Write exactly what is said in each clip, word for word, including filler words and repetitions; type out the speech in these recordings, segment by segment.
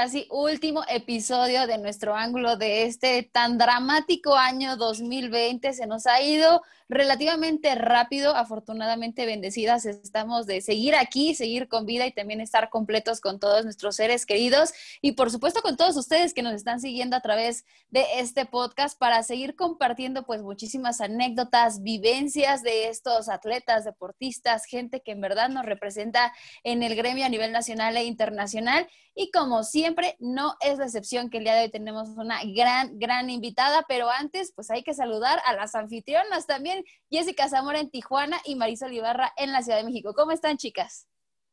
casi último episodio de nuestro ángulo de este tan dramático año dos mil veinte. Se nos ha ido relativamente rápido, afortunadamente bendecidas estamos de seguir aquí, seguir con vida y también estar completos con todos nuestros seres queridos y por supuesto con todos ustedes que nos están siguiendo a través de este podcast para seguir compartiendo pues muchísimas anécdotas, vivencias de estos atletas, deportistas, gente que en verdad nos representa en el gremio a nivel nacional e internacional. Y como siempre, no es la excepción que el día de hoy tenemos una gran, gran invitada, pero antes, pues hay que saludar a las anfitrionas también, Jessica Zamora en Tijuana y Marisol Ibarra en la Ciudad de México. ¿Cómo están, chicas?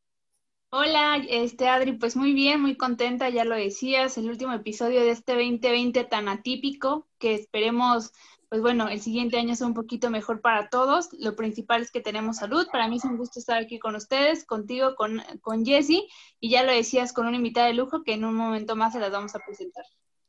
Hola, este Adri, pues muy bien, muy contenta, ya lo decías, el último episodio de este veinte veinte tan atípico, que esperemos, pues bueno, el siguiente año sea un poquito mejor para todos. Lo principal es que tenemos salud. Para mí es un gusto estar aquí con ustedes, contigo, con, con Jessie, y ya lo decías, con una invitada de lujo que en un momento más se las vamos a presentar.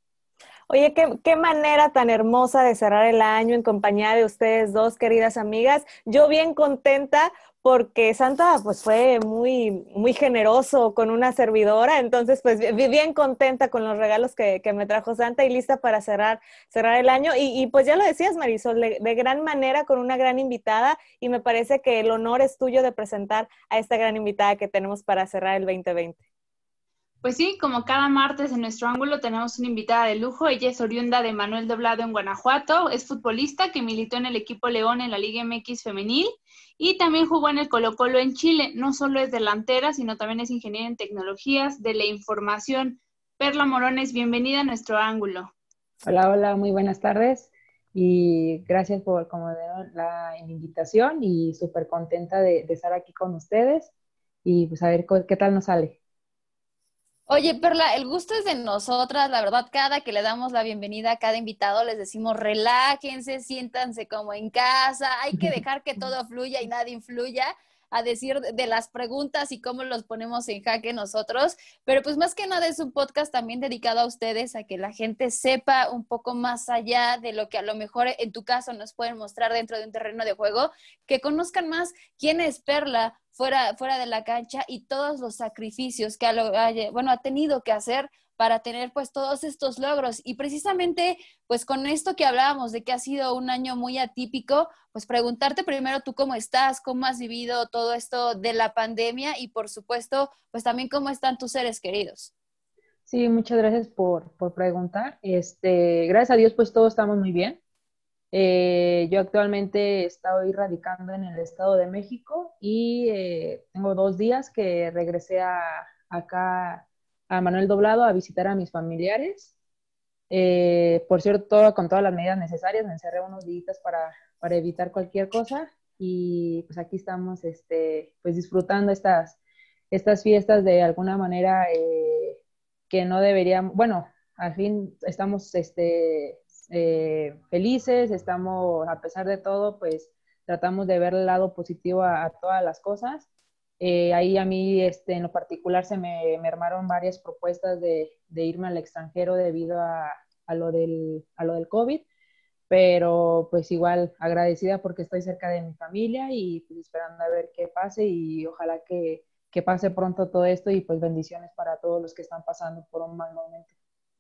Oye, qué, qué manera tan hermosa de cerrar el año en compañía de ustedes dos, queridas amigas. Yo bien contenta porque Santa pues fue muy, muy generoso con una servidora, entonces pues bien contenta con los regalos que, que me trajo Santa y lista para cerrar, cerrar el año. Y, y pues ya lo decías, Marisol, de, de gran manera con una gran invitada y me parece que el honor es tuyo de presentar a esta gran invitada que tenemos para cerrar el veinte veinte. Pues sí, como cada martes en nuestro ángulo tenemos una invitada de lujo. Ella es oriunda de Manuel Doblado en Guanajuato, es futbolista que militó en el equipo León en la Liga M X femenil y también jugó en el Colo-Colo en Chile. No solo es delantera, sino también es ingeniera en tecnologías de la información. Perla Morones, bienvenida a nuestro ángulo. Hola, hola, muy buenas tardes y gracias por como de, la invitación y súper contenta de, de estar aquí con ustedes y pues a ver qué tal nos sale. Oye, Perla, el gusto es de nosotras, la verdad, cada que le damos la bienvenida a cada invitado les decimos relájense, siéntanse como en casa, hay que dejar que todo fluya y nada influya a decir de las preguntas y cómo los ponemos en jaque nosotros, pero pues más que nada es un podcast también dedicado a ustedes, a que la gente sepa un poco más allá de lo que a lo mejor en tu caso nos pueden mostrar dentro de un terreno de juego, que conozcan más quién es Perla fuera, fuera de la cancha y todos los sacrificios que ha, bueno, ha tenido que hacer para tener pues todos estos logros. Y precisamente pues con esto que hablábamos de que ha sido un año muy atípico, pues preguntarte primero tú cómo estás, cómo has vivido todo esto de la pandemia y por supuesto pues también cómo están tus seres queridos. Sí, muchas gracias por, por preguntar. Este, gracias a Dios pues todos estamos muy bien. Eh, yo actualmente estoy radicando en el Estado de México y eh, tengo dos días que regresé a, acá a Manuel Doblado a visitar a mis familiares. Eh, por cierto, todo, con todas las medidas necesarias, me encerré unos días para, para evitar cualquier cosa y pues aquí estamos este, pues disfrutando estas, estas fiestas de alguna manera eh, que no deberíamos, bueno, al fin estamos este, eh, felices, estamos, a pesar de todo, pues tratamos de ver el lado positivo a, a todas las cosas. Eh, ahí a mí, este, en lo particular, se me, me armaron varias propuestas de, de irme al extranjero debido a, a, lo del, a lo del COVID, pero pues igual agradecida porque estoy cerca de mi familia y pues esperando a ver qué pase y ojalá que, que pase pronto todo esto y pues bendiciones para todos los que están pasando por un mal momento.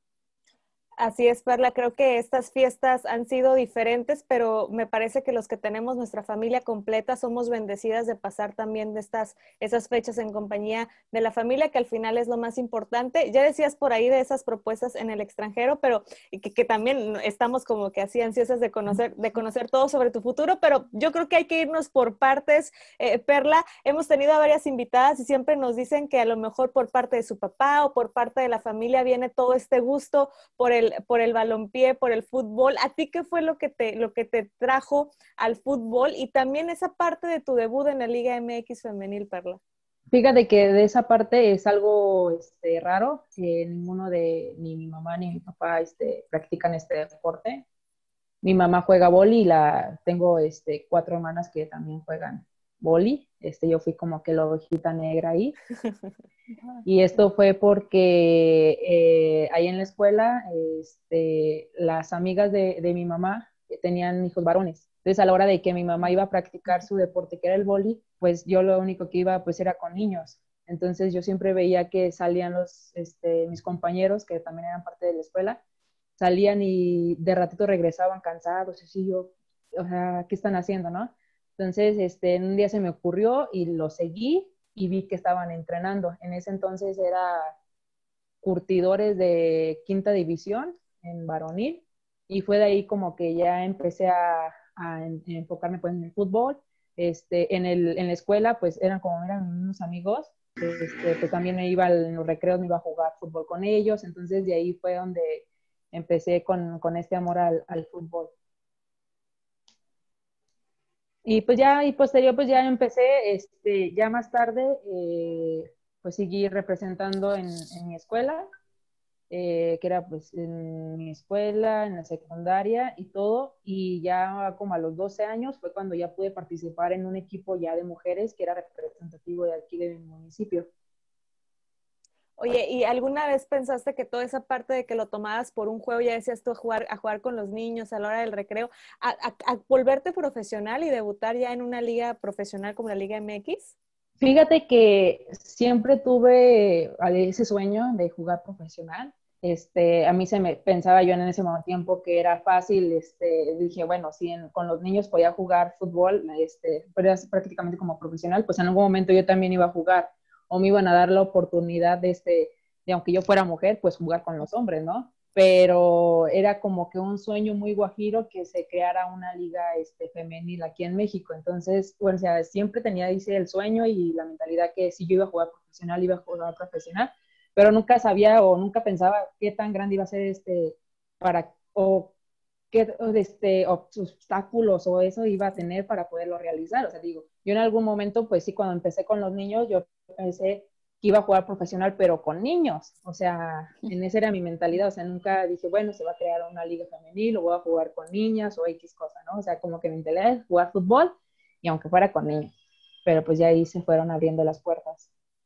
Así es, Perla, creo que estas fiestas han sido diferentes, pero me parece que los que tenemos nuestra familia completa somos bendecidas de pasar también de estas, esas fechas en compañía de la familia, que al final es lo más importante. Ya decías por ahí de esas propuestas en el extranjero, pero que, que también estamos como que así ansiosas de conocer, de conocer todo sobre tu futuro, pero yo creo que hay que irnos por partes. Eh, Perla, hemos tenido a varias invitadas y siempre nos dicen que a lo mejor por parte de su papá o por parte de la familia viene todo este gusto por el por el balompié, por el fútbol. ¿A ti qué fue lo que te, lo que te trajo al fútbol? Y también esa parte de tu debut en la Liga M X femenil, Perla. Fíjate que de esa parte es algo este, raro, que ninguno de, ni mi mamá ni mi papá este, practican este deporte. Mi mamá juega vóley y la, tengo este, cuatro hermanas que también juegan vóley. Este, yo fui como que la ovejita negra ahí. Y esto fue porque eh, ahí en la escuela este, las amigas de, de mi mamá tenían hijos varones. Entonces a la hora de que mi mamá iba a practicar su deporte, que era el vóley, pues yo lo único que iba pues era con niños. Entonces yo siempre veía que salían los, este, mis compañeros, que también eran parte de la escuela, salían y de ratito regresaban cansados, y así yo, o sea, ¿qué están haciendo, no? Entonces, este, un día se me ocurrió y lo seguí y vi que estaban entrenando. En ese entonces era curtidores de quinta división en varonil y fue de ahí como que ya empecé a, a enfocarme pues en el fútbol. Este, en, el, en la escuela pues eran como eran unos amigos, este, pues también me iba en los recreos, me iba a jugar fútbol con ellos, entonces de ahí fue donde empecé con, con este amor al, al fútbol. Y pues ya, y posterior, pues ya empecé, este, ya más tarde, eh, pues seguí representando en, en mi escuela, eh, que era pues en mi escuela, en la secundaria y todo, y ya como a los doce años fue cuando ya pude participar en un equipo ya de mujeres que era representativo de aquí de mi municipio. Oye, ¿y alguna vez pensaste que toda esa parte de que lo tomabas por un juego, ya decías tú, a jugar, a jugar con los niños a la hora del recreo, a, a, a volverte profesional y debutar ya en una liga profesional como la Liga M X? Fíjate que siempre tuve ese sueño de jugar profesional. Este, a mí se me pensaba yo en ese tiempo que era fácil, este, dije, bueno, si en, con los niños podía jugar fútbol, este, pero era prácticamente como profesional, pues en algún momento yo también iba a jugar o me iban a dar la oportunidad de, este, de aunque yo fuera mujer, pues jugar con los hombres, ¿no? Pero era como que un sueño muy guajiro que se creara una liga este, femenil aquí en México. Entonces, o sea, siempre tenía, dice, el sueño y la mentalidad que si yo iba a jugar profesional, iba a jugar profesional, pero nunca sabía o nunca pensaba qué tan grande iba a ser este, para, o qué este, obstáculos o eso iba a tener para poderlo realizar. O sea, digo, yo en algún momento, pues sí, cuando empecé con los niños, yo pensé que iba a jugar profesional, pero con niños. O sea, en esa era mi mentalidad. O sea, nunca dije, bueno, se va a crear una liga femenil o voy a jugar con niñas o X cosa, ¿no? O sea, como que mi mentalidad es jugar fútbol y aunque fuera con niños. Pero pues ya ahí se fueron abriendo las puertas.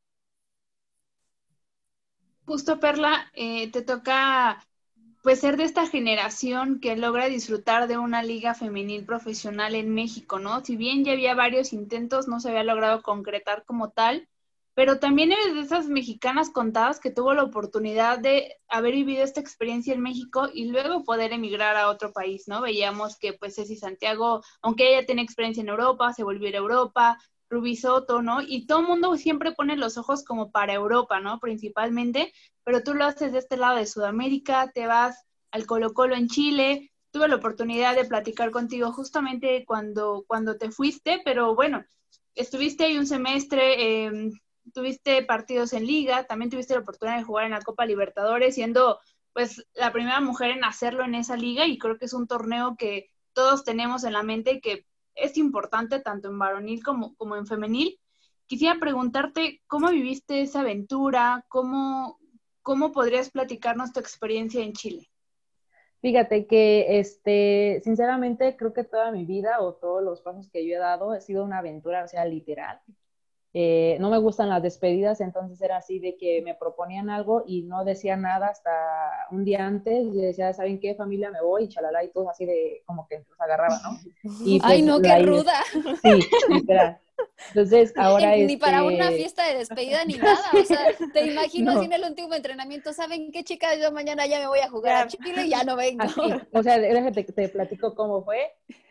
Justo, Perla, eh, te toca pues ser de esta generación que logra disfrutar de una liga femenil profesional en México, ¿no? Si bien ya había varios intentos, no se había logrado concretar como tal, pero también eres de esas mexicanas contadas que tuvo la oportunidad de haber vivido esta experiencia en México y luego poder emigrar a otro país, ¿no? Veíamos que pues Ceci Santiago, aunque ella tiene experiencia en Europa, se volvió a ir a Europa, Rubí Soto, ¿no? Y todo el mundo siempre pone los ojos como para Europa, ¿no? Principalmente, pero tú lo haces de este lado de Sudamérica, te vas al Colo-Colo en Chile, tuve la oportunidad de platicar contigo justamente cuando, cuando te fuiste, pero bueno, estuviste ahí un semestre, eh, tuviste partidos en liga, también tuviste la oportunidad de jugar en la Copa Libertadores, siendo pues la primera mujer en hacerlo en esa liga, y creo que es un torneo que todos tenemos en la mente y que es importante tanto en varonil como, como en femenil. Quisiera preguntarte cómo viviste esa aventura, cómo, cómo podrías platicarnos tu experiencia en Chile. Fíjate que, este, sinceramente, creo que toda mi vida o todos los pasos que yo he dado ha sido una aventura, o sea, literal. Eh, no me gustan las despedidas, entonces era así de que me proponían algo y no decía nada hasta un día antes y decía, ¿saben qué, familia? Me voy y chalala y todo así de como que los agarraba, ¿no? Y pues ay, no, qué la, ruda. sí, literal. Entonces ahora Ni, ni este... para una fiesta de despedida ni nada, o sea, te imagino no. así en el último entrenamiento, ¿saben qué, chicas? Yo mañana ya me voy a jugar a Chile y ya no vengo. Así, o sea, déjate que te platico cómo fue.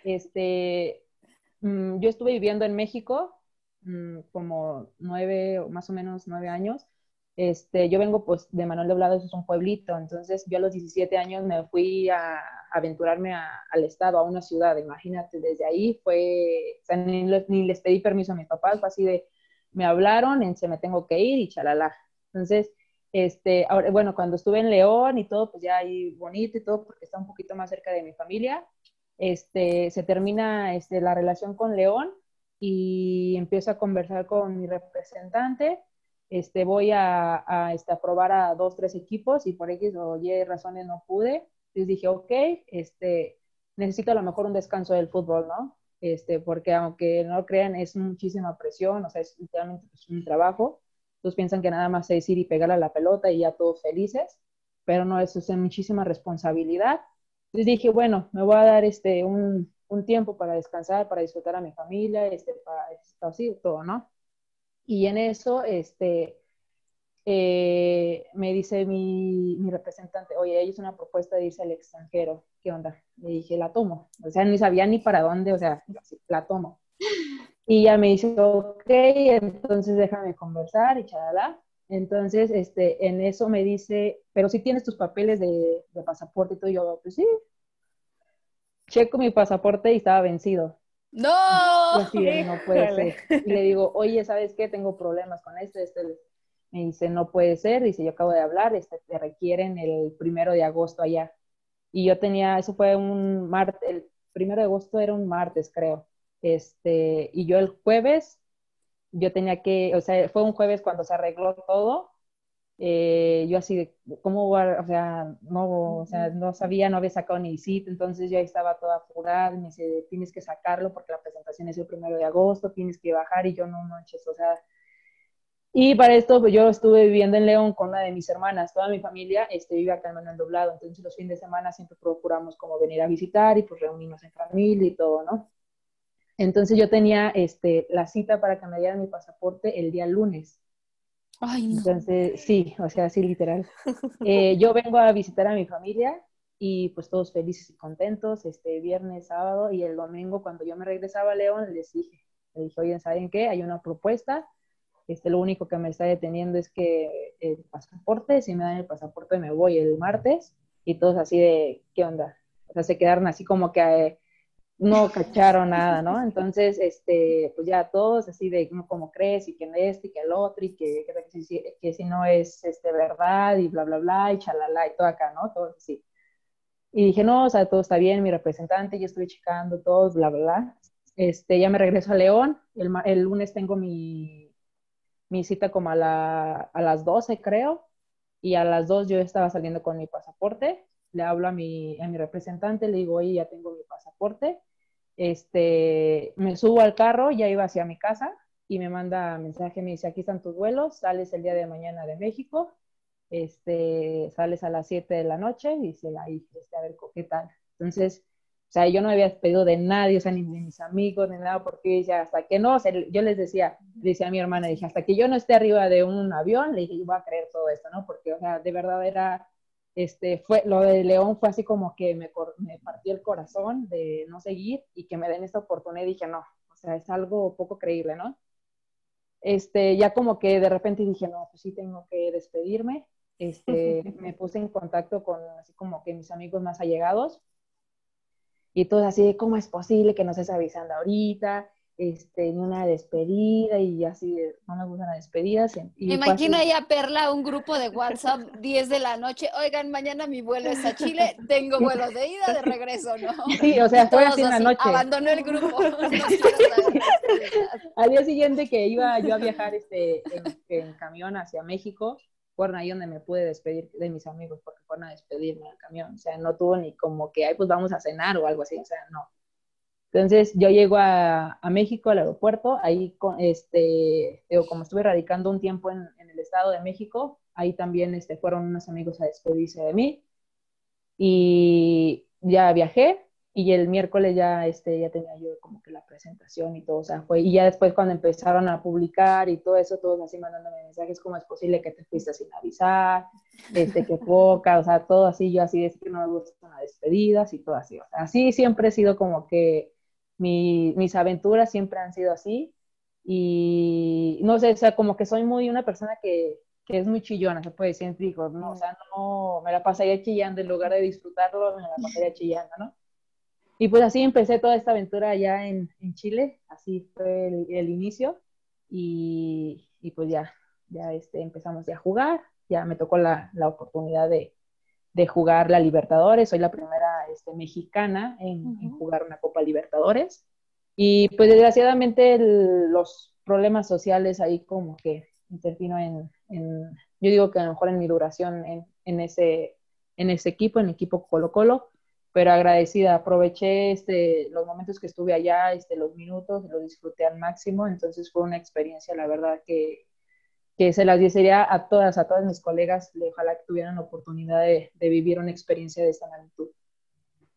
Este, mmm, yo estuve viviendo en México mmm, como nueve, o más o menos nueve años. Este, yo vengo pues de Manuel Doblado, eso es un pueblito, entonces yo a los diecisiete años me fui a, a aventurarme a, al estado, a una ciudad, imagínate, desde ahí fue, o sea, ni les, ni les pedí permiso a mis papás, fue así de, me hablaron, se me tengo que ir y chalala. Entonces, este, ahora, bueno, cuando estuve en León y todo, pues ya ahí bonito y todo, porque está un poquito más cerca de mi familia, este, se termina este, la relación con León y empiezo a conversar con mi representante. Este, voy a, a, este, a probar a dos, tres equipos y por X o Y razones no pude. Entonces dije, ok, este, necesito a lo mejor un descanso del fútbol, ¿no? Este, porque aunque no lo crean, es muchísima presión, o sea, es literalmente pues, un trabajo. Todos piensan que nada más es ir y pegarle a la pelota y ya todos felices, pero no, eso es muchísima responsabilidad. Entonces dije, bueno, me voy a dar este, un, un tiempo para descansar, para disfrutar a mi familia, este, para así todo, ¿no? Y en eso, este, eh, me dice mi, mi representante, oye, ella es una propuesta de irse al extranjero, ¿qué onda? Le dije, la tomo. O sea, ni sabía ni para dónde, o sea, la tomo. Y ya me dice, ok, entonces déjame conversar y chalala. Entonces, este, en eso me dice, pero si tienes tus papeles de, de pasaporte y todo, y yo, pues sí, checo mi pasaporte y estaba vencido. Y ¡No! así de, no puede ser. Y le digo, oye, ¿sabes qué? Tengo problemas con esto, esto. Me dice, no puede ser. Dice, yo acabo de hablar, este, te requieren el primero de agosto allá. Y yo tenía, eso fue un martes, el primero de agosto era un martes, creo. Este, y yo el jueves, yo tenía que, o sea, fue un jueves cuando se arregló todo. Eh, yo así de, ¿cómo va? O sea, no, o sea, no sabía, no había sacado ni cita, entonces yo ahí estaba toda apurada, me dice, tienes que sacarlo porque la presentación es el primero de agosto, tienes que bajar, y yo no manches, o sea, y para esto pues, yo estuve viviendo en León con una de mis hermanas, toda mi familia este, vive acá en Manuel Doblado, entonces los fines de semana siempre procuramos como venir a visitar y pues reunirnos en familia y todo, ¿no? Entonces yo tenía este, la cita para que me dieran mi pasaporte el día lunes. Ay, no. Entonces, sí, o sea, sí, literal. Eh, yo vengo a visitar a mi familia y pues todos felices y contentos, este viernes, sábado y el domingo cuando yo me regresaba a León les dije, les dije, oye, ¿saben qué? Hay una propuesta, este, lo único que me está deteniendo es que el pasaporte, si me dan el pasaporte me voy el martes, y todos así de, ¿qué onda? O sea, se quedaron así como que eh, no cacharon nada, ¿no? Entonces, este, pues ya todos así de, ¿cómo como crees? Y que este, y que el otro, y que, que, que, si, que si no es este, verdad, y bla, bla, bla, y chalala, y todo acá, ¿no? Todo así. Y dije, no, o sea, todo está bien, mi representante, yo estuve checando todos, bla, bla, bla. Este, ya me regreso a León, el, el lunes tengo mi, mi cita como a, la, a las doce, creo, y a las dos yo estaba saliendo con mi pasaporte, le hablo a mi, a mi representante, le digo, oye, ya tengo mi pasaporte, este, me subo al carro, ya iba hacia mi casa, y me manda mensaje, me dice, aquí están tus vuelos, sales el día de mañana de México, este, sales a las siete de la noche, y dice, ahí, este, a ver, ¿qué tal? Entonces, o sea, yo no me había despedido de nadie, o sea, ni de mis amigos, ni nada, porque decía, hasta que no, o sea, yo les decía, decía a mi hermana, dije, hasta que yo no esté arriba de un avión, le dije, yo voy a creer todo esto, ¿no? Porque, o sea, de verdad era, este, fue, lo de León fue así como que me, me partió el corazón de no seguir y que me den esta oportunidad, y dije, no, o sea, es algo poco creíble, ¿no? Este, ya como que de repente dije, no, pues sí tengo que despedirme, este, me puse en contacto con así como que mis amigos más allegados, y todo así de, ¿cómo es posible que no estés avisando ahorita? Este, ni una despedida, y así de, no me gustan las despedidas. Me Y fue imagino así. ahí a Perla, un grupo de WhatsApp, diez de la noche. Oigan, mañana mi vuelo es a Chile, tengo vuelo de ida, de regreso, ¿no? Sí, o Y sea, fue todos así en la así, noche. abandonó el grupo, no quiero saber despedidas. Al día siguiente que iba yo a viajar este, en, en camión hacia México, fueron ahí donde me pude despedir de mis amigos, porque fueron a despedirme del camión. O sea, no tuvo ni como que, ay, pues vamos a cenar o algo así. O sea, no. Entonces yo llego a, a México, al aeropuerto, ahí con, este, digo, como estuve radicando un tiempo en, en el Estado de México, ahí también este, fueron unos amigos a despedirse de mí, y ya viajé, y el miércoles ya, este, ya tenía yo como que la presentación y todo, o sea, fue, y ya después cuando empezaron a publicar y todo eso, todos así mandándome mensajes, ¿cómo es posible que te fuiste sin avisar? Este, qué poca, o sea, todo así, yo así, es que no me gustan las despedidas y todo así, o sea, así siempre he sido como que mi, mis aventuras siempre han sido así, y no sé, o sea, como que soy muy una persona que, que es muy chillona, se puede decir, digo, no, o sea, no, me la pasaría chillando en lugar de disfrutarlo, me la pasaría chillando, ¿no? Y pues así empecé toda esta aventura allá en, en Chile, así fue el, el inicio, y, y, pues ya, ya este, empezamos ya a jugar, ya me tocó la, la oportunidad de, de jugar la Libertadores, soy la primera este, mexicana en, uh-huh. en jugar una Copa Libertadores, y pues desgraciadamente el, los problemas sociales ahí como que intervino en, en, yo digo que a lo mejor en mi duración en, en, ese, en ese equipo, en el equipo Colo-Colo, pero agradecida, aproveché este, los momentos que estuve allá, este, los minutos, lo disfruté al máximo, entonces fue una experiencia, la verdad, que, que se las desearía a todas, a todas mis colegas, ojalá que tuvieran la oportunidad de, de vivir una experiencia de esta magnitud.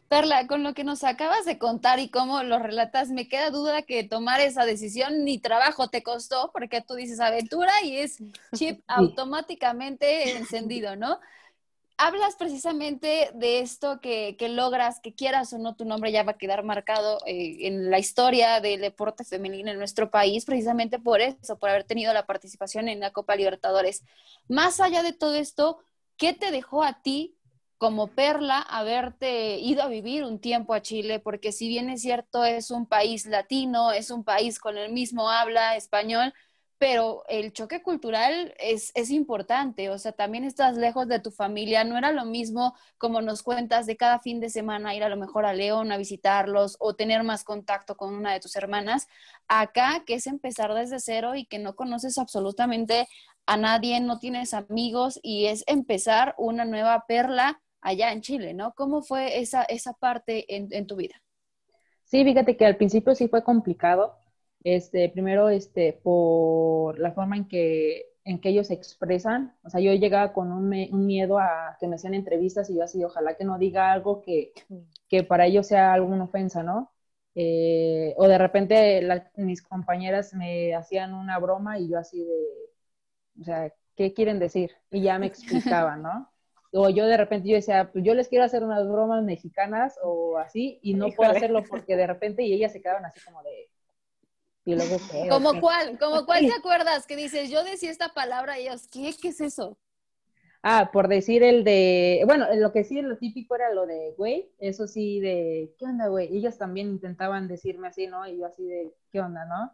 Perla, con lo que nos acabas de contar y cómo lo relatas, me queda duda que tomar esa decisión ni trabajo te costó, porque tú dices aventura y es chip Sí, automáticamente encendido, ¿no? Hablas precisamente de esto que, que logras, que quieras o no, tu nombre ya va a quedar marcado eh, en la historia del deporte femenino en nuestro país, precisamente por eso, por haber tenido la participación en la Copa Libertadores. Más allá de todo esto, ¿qué te dejó a ti como Perla haberte ido a vivir un tiempo a Chile? Porque si bien es cierto, es un país latino, es un país con el mismo habla español, pero el choque cultural es, es importante, o sea, también estás lejos de tu familia, no era lo mismo como nos cuentas de cada fin de semana ir a lo mejor a León a visitarlos o tener más contacto con una de tus hermanas, acá que es empezar desde cero y que no conoces absolutamente a nadie, no tienes amigos y es empezar una nueva Perla allá en Chile, ¿no? ¿Cómo fue esa, esa parte en, en tu vida? sí, fíjate que al principio sí fue complicado. Este, primero, este, por la forma en que, en que ellos se expresan. O sea, yo llegaba con un, me- un miedo a que me hacían entrevistas y yo así, ojalá que no diga algo que, que para ellos sea alguna ofensa, ¿no? Eh, o de repente la- mis compañeras me hacían una broma y yo así de, o sea, ¿qué quieren decir? Y ya me explicaban, ¿no? O yo de repente yo decía, pues yo les quiero hacer unas bromas mexicanas o así, y no puedo Híjole. hacerlo porque de repente, y ellas se quedaban así como de, ¿y luego qué? ¿O ¿Como qué? cuál? ¿Como cuál te acuerdas que dices, yo decía esta palabra y ellos, ¿qué? ¿Qué es eso? Ah, por decir el de, bueno, lo que sí, lo típico era lo de, güey, eso sí, de, ¿qué onda, güey? Ellos también intentaban decirme así, ¿no? Y yo así de, ¿qué onda, no?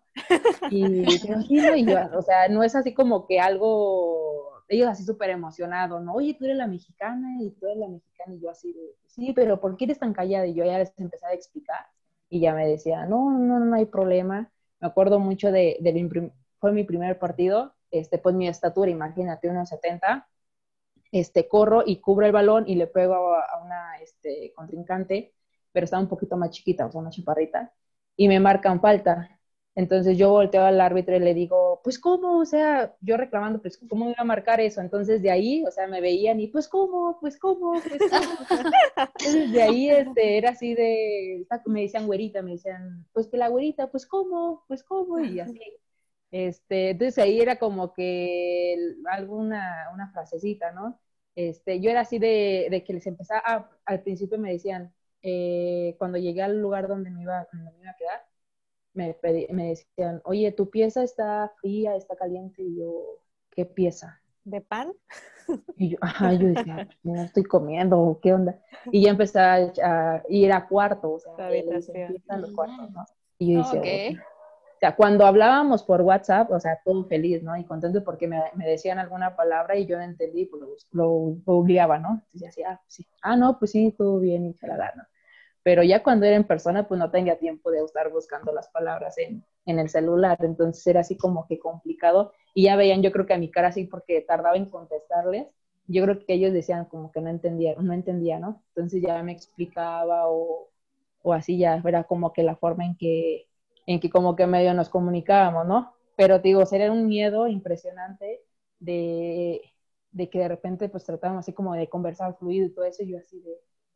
Y, pero sí, ¿no? Y yo, o sea, no es así como que algo, ellos así súper emocionados, ¿no? Oye, tú eres la mexicana y tú eres la mexicana, y yo así de, sí, pero ¿por qué eres tan callada? Y yo ya les empecé a explicar, y ya me decía, no, no, no hay problema. Me acuerdo mucho de, de mi prim- fue mi primer partido, este, pues mi estatura, imagínate, unos setenta, este, corro y cubro el balón y le pego a, a una este, contrincante, pero estaba un poquito más chiquita, o sea, una chaparrita, y me marcan falta. Entonces yo volteo al árbitro y le digo, pues cómo, o sea, yo reclamando, pues cómo me iba a marcar eso. Entonces de ahí, o sea, me veían y pues cómo, pues cómo, pues cómo. Entonces de ahí este, era así de, me decían güerita, me decían, pues que la güerita, pues cómo, pues cómo, y así. Este, entonces ahí era como que alguna una frasecita, ¿no? Este, yo era así de, de que les empezaba, ah, al principio me decían, eh, cuando llegué al lugar donde me iba, donde me iba a quedar, me, pedí, me decían, oye, tu pieza está fría, está caliente, y yo, ¿qué pieza? ¿De pan? Y yo, ajá, yo decía, no estoy comiendo, ¿qué onda? Y ya empecé a, a ir a cuarto, o sea, La le dicen habitación. pieza a los cuartos, ¿no? Y yo decía, Ok. o sea, cuando hablábamos por WhatsApp, o sea, todo feliz, ¿no? Y contento porque me, me decían alguna palabra y yo no entendí, pues lo, lo, lo obligaba, ¿no? Entonces decía, ah, pues sí, ah, no, pues sí, todo bien, y chalala, ¿no? Pero ya cuando era en persona, pues no tenía tiempo de estar buscando las palabras en, en el celular, entonces era así como que complicado, y ya veían, yo creo que a mi cara así, porque tardaba en contestarles, yo creo que ellos decían como que no entendía, no entendía, ¿no? Entonces ya me explicaba o, o así ya era como que la forma en que, en que como que medio nos comunicábamos, ¿no? Pero te digo, sería un miedo impresionante de, de que de repente pues tratábamos así como de conversar fluido y todo eso, y yo así de,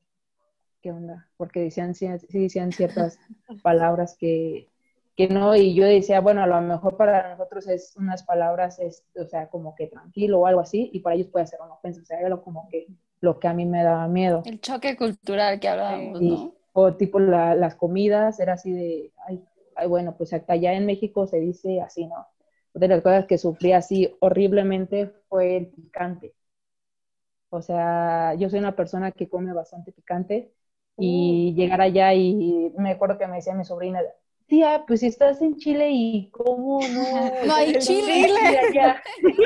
¿qué onda? Porque decían, sí, sí decían ciertas palabras que, que no, y yo decía, bueno, a lo mejor para nosotros es unas palabras, es, o sea, como que tranquilo o algo así, y para ellos puede ser una ofensa, o sea, era lo, como que lo que a mí me daba miedo. El choque cultural que Sí. hablábamos, Y, ¿no? o tipo la, las comidas, era así de, ay, ay, bueno, pues acá allá en México se dice así, ¿no? Una de las cosas que sufrí así horriblemente fue el picante. O sea, yo soy una persona que come bastante picante, Uh, y llegar allá y me acuerdo que me decía mi sobrina, tía, pues si estás en Chile y cómo no, No o sea, hay el está chile. el chile chile. allá.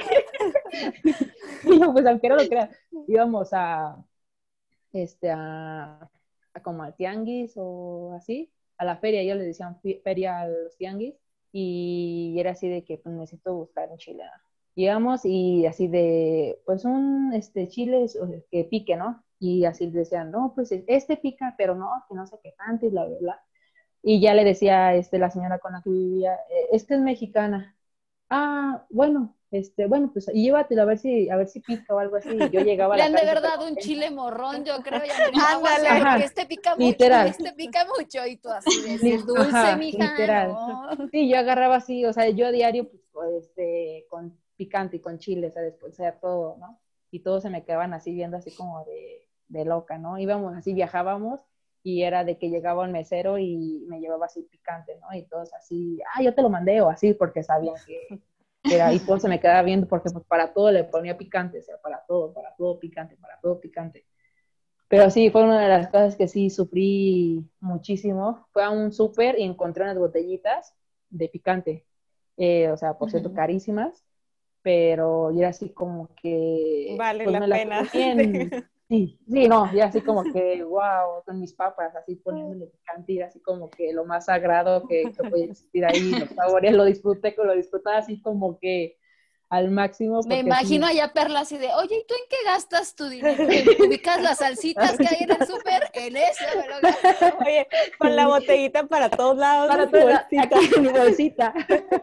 Y yo, pues aunque no lo crea, íbamos a, este, a, a como al tianguis o así, a la feria, ellos le decían feria a los tianguis, y era así de que pues necesito buscar un chile. Llegamos y así de, pues un este, chile que pique, ¿no? Y así decían, no, pues este pica, pero no, que no sé qué tanto, y bla, bla, bla. Y ya le decía este, la señora con la que vivía, eh, es que es mexicana. ah, bueno, este, bueno, pues y llévatelo a ver si, a ver si pica o algo así. Yo llegaba a Le la han de casa haber súper dado un contenta. chile morrón, yo creo, y han de decir, aguas, Ándale. eh, porque Ajá, este pica mucho, literal, este pica mucho, y tú así de, si li- es dulce, ajá, mija, literal. no. Sí, yo agarraba así, o sea, yo a diario, pues, este, con picante y con chile, o sea, después, o sea, todo, ¿no? Y todos se me quedaban así viendo así como de, de loca, ¿no? Íbamos así, viajábamos, y era de que llegaba un mesero y me llevaba así picante, ¿no? Y todos así, ah, yo te lo mandé, o así, porque sabían que, que era, y todos se me quedaba viendo, porque pues para todo le ponía picante, o sea, para todo, para todo picante, para todo picante. Pero sí, fue una de las cosas que sí sufrí muchísimo. Fue a un súper y encontré unas botellitas de picante. Eh, o sea, por cierto, Ujú. carísimas, pero yo era así como que, Vale pues la me las pena. comí en, sí, sí, no, ya así como que, wow, con mis papas, así poniéndole picante, y era así como que lo más sagrado que, que puede existir ahí, los sabores, lo disfruté, lo disfrutaba así como que al máximo, Me porque imagino sí, allá Perla así de, oye, ¿y tú en qué gastas tu dinero? ¿En ubicas las salsitas que hay en el súper? En eso me lo gasto. Oye, con la sí, botellita para todos lados, ¿no? para En tu toda, bolsita. aquí en mi bolsita.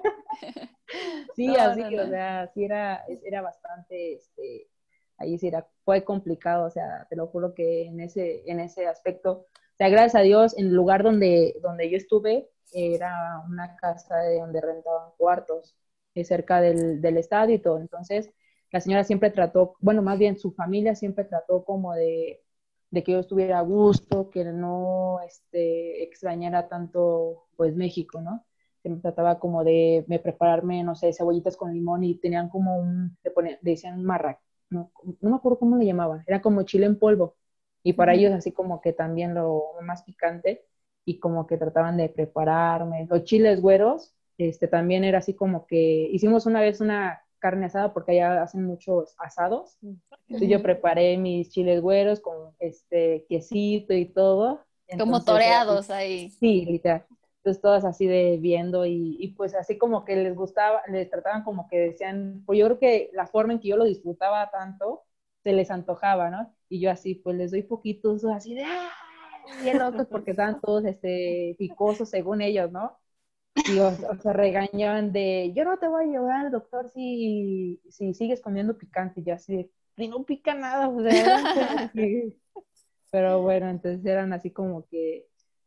Sí, No, así, no, o no. sea, sí era, era bastante, este, ahí sí era, fue complicado, o sea, te lo juro que en ese, en ese aspecto, o sea, gracias a Dios, en el lugar donde, donde yo estuve, era una casa de donde rentaban cuartos, eh, cerca del, del estadio y todo, entonces, la señora siempre trató, bueno, más bien su familia siempre trató como de, de que yo estuviera a gusto, que no, este, extrañara tanto, pues, México, ¿no? Que me trataba como de, de prepararme, no sé, cebollitas con limón y tenían como un, le, ponían, le decían marrac, no, no me acuerdo cómo le llamaban, era como chile en polvo y para ellos así como que también lo más picante y como que trataban de prepararme. Los chiles güeros, este también era así como que hicimos una vez una carne asada porque allá hacen muchos asados. Entonces yo Ujú. preparé mis chiles güeros con este quesito y todo. Como Entonces era así, toreados ahí. sí, literal. Entonces todas así de viendo y, y, pues así como que les gustaba, les trataban como que decían, pues yo creo que la forma en que yo lo disfrutaba tanto, se les antojaba, ¿no? Y yo así, pues les doy poquitos, así de, ¡ah! Bien locos porque estaban todos este, picosos según ellos, ¿no? Y o, o se regañaban de, yo no te voy a llevar al doctor si, si sigues comiendo picante, y yo así de, y no pica nada, o sea, eran como que pero bueno, entonces eran así como que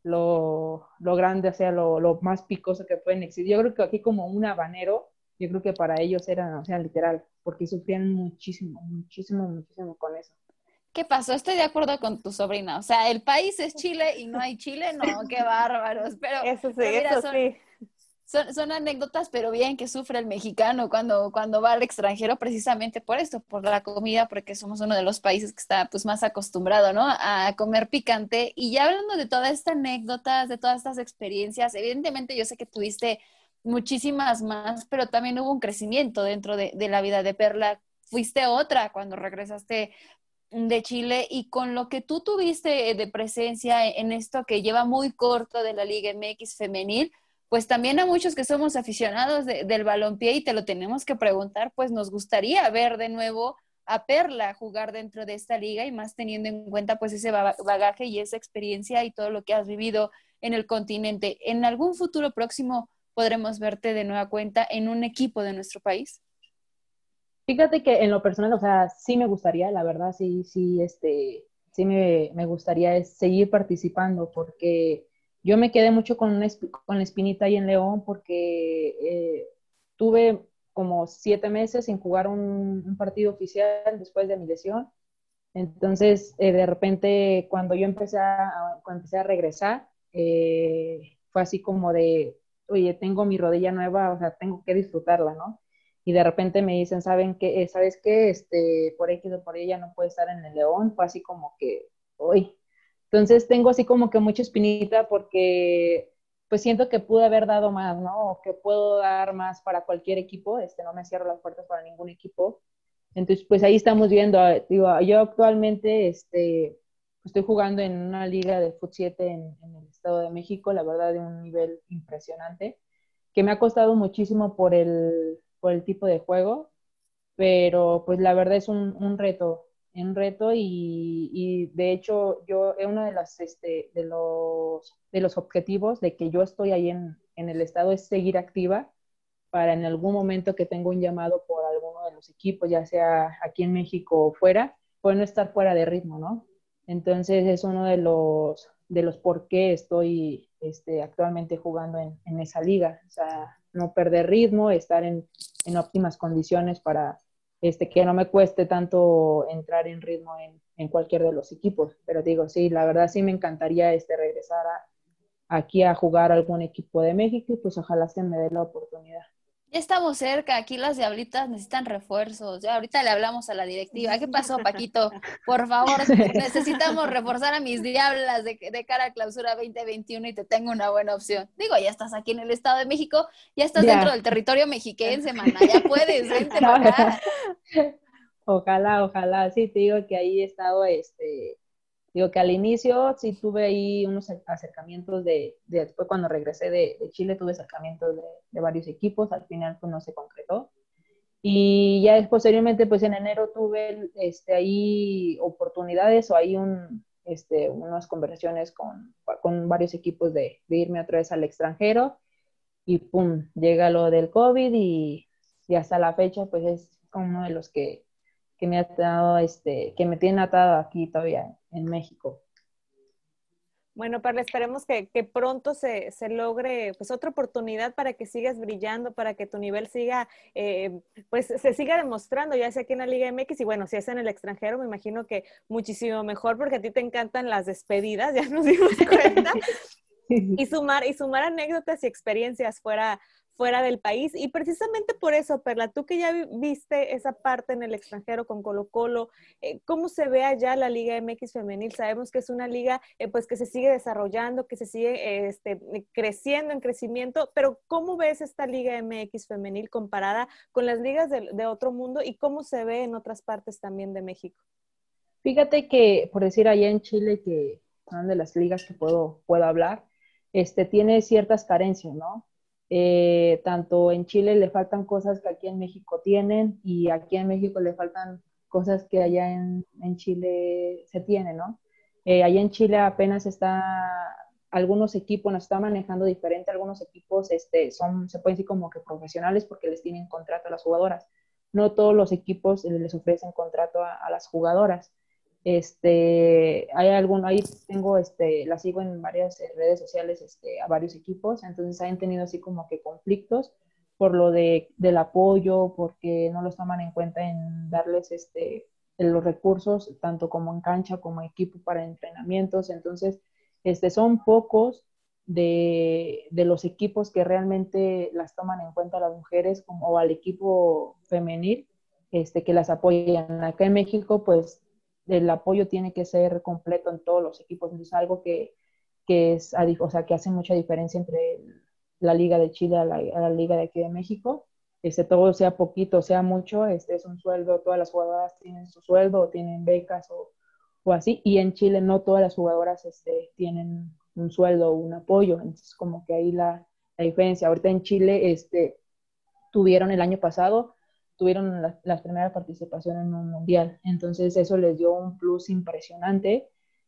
lo, lo grande, o sea, lo, lo más picoso que pueden existir. Yo creo que aquí como un habanero, yo creo que para ellos era, o sea, literal, porque sufrían muchísimo, muchísimo, muchísimo con eso. ¿Qué pasó? Estoy de acuerdo con tu sobrina. O sea, el país es Chile y no hay Chile, no, qué bárbaros. Pero, Eso sí, pero mira, eso son, sí. son, son anécdotas, pero bien que sufre el mexicano cuando, cuando va al extranjero, precisamente por esto, por la comida, porque somos uno de los países que está pues más acostumbrado, ¿no? A comer picante. Y ya hablando de todas estas anécdotas, de todas estas experiencias, evidentemente yo sé que tuviste muchísimas más, pero también hubo un crecimiento dentro de, de la vida de Perla. Fuiste otra cuando regresaste de Chile y con lo que tú tuviste de presencia en esto que lleva muy corto de la Liga M X femenil, pues también a muchos que somos aficionados de, del balompié y te lo tenemos que preguntar, pues nos gustaría ver de nuevo a Perla jugar dentro de esta liga y más teniendo en cuenta pues ese bagaje y esa experiencia y todo lo que has vivido en el continente. ¿En algún futuro próximo podremos verte de nueva cuenta en un equipo de nuestro país? Fíjate que en lo personal, o sea, sí me gustaría, la verdad, sí, sí, este, sí me, me gustaría es seguir participando porque yo me quedé mucho con, una esp- con la espinita ahí en León porque eh, tuve como siete meses sin jugar un, un partido oficial después de mi lesión. Entonces, eh, de repente, cuando yo empecé a, cuando empecé a regresar, eh, fue así como de, oye, tengo mi rodilla nueva, o sea, tengo que disfrutarla, ¿no? Y de repente me dicen, ¿saben qué? ¿Sabes qué? Este, por X o por Y ya no puede estar en el León. Fue así como que, uy. Entonces tengo así como que mucha espinita porque pues siento que pude haber dado más, ¿no? O que puedo dar más para cualquier equipo. Este, no me cierro las puertas para ningún equipo. Entonces, pues ahí estamos viendo, ah, digo, yo actualmente este, estoy jugando en una liga de fut siete en, en el Estado de México, la verdad de un nivel impresionante, que me ha costado muchísimo por el, por el tipo de juego, pero pues la verdad es un, un reto, un reto y, y, de hecho yo, uno de, las, este, de, los, de los objetivos de que yo estoy ahí en, en el Estado es seguir activa para en algún momento que tenga un llamado por alguno de los equipos, ya sea aquí en México o fuera, pues no estar fuera de ritmo, ¿no? Entonces es uno de los, de los por qué estoy este, actualmente jugando en, en esa liga, o sea, no perder ritmo, estar en, en óptimas condiciones para este, que no me cueste tanto entrar en ritmo en, en cualquier de los equipos. Pero digo, sí, la verdad sí me encantaría este, regresar a, aquí a jugar a algún equipo de México y pues ojalá se me dé la oportunidad. Ya estamos cerca, aquí las diablitas necesitan refuerzos. Ya ahorita le hablamos a la directiva. ¿Qué pasó, Paquito? Por favor, necesitamos reforzar a mis diablas de, de cara a clausura veinte veintiuno y te tengo una buena opción. Digo, ya estás aquí en el Estado de México, ya estás Ya. dentro del territorio mexiquense, mana, ya puedes, vente para acá. Ojalá, ojalá, sí, te digo que ahí he estado, este, digo que al inicio sí tuve ahí unos acercamientos de, de después cuando regresé de, de Chile tuve acercamientos de, de varios equipos, al final pues no se concretó. Y ya posteriormente, pues en enero tuve este, ahí oportunidades o ahí un, este, unas conversaciones con, con varios equipos de, de irme otra vez al extranjero y pum, llega lo del COVID y, y hasta la fecha pues es uno de los que, que me ha atado, este, que me tiene atado aquí todavía en México. Bueno, Perla, esperemos que, que pronto se, se logre pues otra oportunidad para que sigas brillando, para que tu nivel siga, eh, pues se siga demostrando, ya sea aquí en la Liga M X y bueno, si es en el extranjero, me imagino que muchísimo mejor porque a ti te encantan las despedidas, ya nos dimos cuenta, y sumar, y sumar anécdotas y experiencias fuera, fuera del país. Y precisamente por eso, Perla, tú que ya viste esa parte en el extranjero con Colo-Colo, eh, ¿cómo se ve allá la Liga M X femenil? Sabemos que es una liga eh, pues que se sigue desarrollando, que se sigue eh, este, creciendo en crecimiento, pero ¿cómo ves esta Liga M X femenil comparada con las ligas de, de otro mundo y cómo se ve en otras partes también de México? Fíjate que, por decir allá en Chile, que son de las ligas que puedo, puedo hablar, este, tiene ciertas carencias, ¿no? Eh, tanto en Chile le faltan cosas que aquí en México tienen y aquí en México le faltan cosas que allá en, en Chile se tienen, ¿no? Eh, allá en Chile apenas está, algunos equipos nos están manejando diferente, algunos equipos este, son, se pueden decir como que profesionales porque les tienen contrato a las jugadoras. No todos los equipos les ofrecen contrato a, a las jugadoras. Este, hay algún, ahí tengo, este, la sigo en varias redes sociales, este, a varios equipos, entonces han tenido así como que conflictos por lo de, del apoyo, porque no los toman en cuenta en darles, este, los recursos, tanto como en cancha como equipo para entrenamientos, entonces, este, son pocos de, de los equipos que realmente las toman en cuenta a las mujeres como, o al equipo femenil, este, que las apoyan. Acá en México, pues, el apoyo tiene que ser completo en todos los equipos. Entonces, algo que, que es, o sea, que hace mucha diferencia entre la Liga de Chile a la, a la Liga de aquí de México. Este, todo sea poquito, sea mucho, este es un sueldo, todas las jugadoras tienen su sueldo, o tienen becas o, o así, y en Chile no todas las jugadoras este, tienen un sueldo o un apoyo, entonces como que ahí la, la diferencia. Ahorita en Chile este, tuvieron el año pasado tuvieron la, la primera participación en un mundial. Entonces eso les dio un plus impresionante.